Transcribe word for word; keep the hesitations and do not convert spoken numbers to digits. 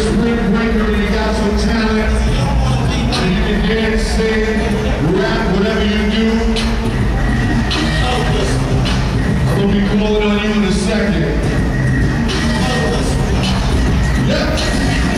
spring breaker and you got some talent, and you can dance, sing, rap, whatever you do, I'm gonna be calling on you in a second. Yeah.